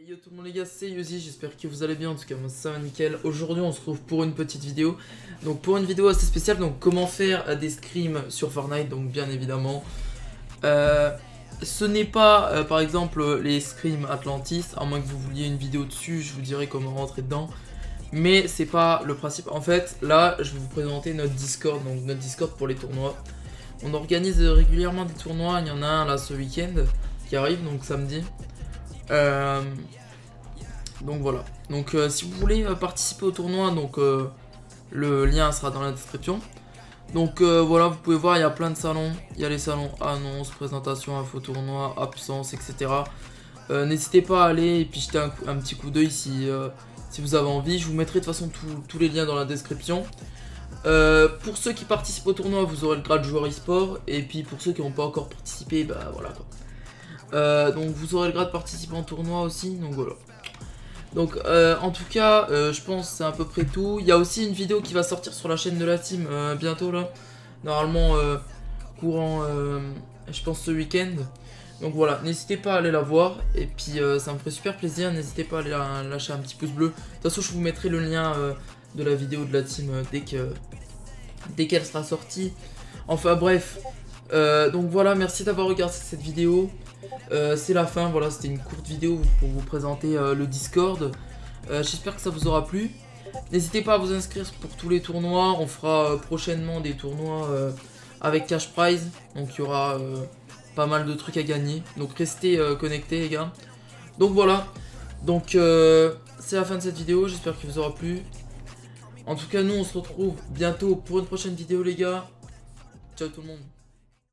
Yo tout le monde les gars, c'est Yuzi, j'espère que vous allez bien, en tout cas moi ça va nickel. Aujourd'hui on se retrouve pour une petite vidéo. Donc pour une vidéo assez spéciale, donc comment faire des scrims sur Fortnite, donc bien évidemment. Ce n'est pas par exemple les scrims Atlantis, à moins que vous vouliez une vidéo dessus, je vous dirai comment rentrer dedans. Mais c'est pas le principe, en fait là je vais vous présenter notre Discord, donc notre Discord pour les tournois. On organise régulièrement des tournois, il y en a un là ce week-end qui arrive, donc samedi. Donc voilà, donc si vous voulez participer au tournoi, donc le lien sera dans la description. Donc voilà, vous pouvez voir, il y a plein de salons. Il y a les salons annonces, présentation, info tournoi, absence, etc. N'hésitez pas à aller et puis jeter un petit coup d'œil si vous avez envie. Je vous mettrai de toute façon tous les liens dans la description. Pour ceux qui participent au tournoi, vous aurez le grade joueur e-sport. Et puis pour ceux qui n'ont pas encore participé, bah voilà quoi. Donc vous aurez le grade participant au tournoi aussi, donc voilà. Donc en tout cas, je pense que c'est à peu près tout. Il y a aussi une vidéo qui va sortir sur la chaîne de la team bientôt là. Normalement courant, je pense ce week-end. Donc voilà, n'hésitez pas à aller la voir. Et puis ça me ferait super plaisir, n'hésitez pas à aller lâcher un petit pouce bleu. De toute façon je vous mettrai le lien de la vidéo de la team dès qu'elle sera sortie. Enfin bref. Donc voilà, merci d'avoir regardé cette vidéo. C'est la fin, voilà, c'était une courte vidéo pour vous présenter le Discord. J'espère que ça vous aura plu. N'hésitez pas à vous inscrire pour tous les tournois. On fera prochainement des tournois avec cash prize. Donc il y aura pas mal de trucs à gagner. Donc restez connectés les gars. Donc voilà, donc c'est la fin de cette vidéo, j'espère qu'il vous aura plu. En tout cas nous on se retrouve bientôt pour une prochaine vidéo les gars. Ciao tout le monde.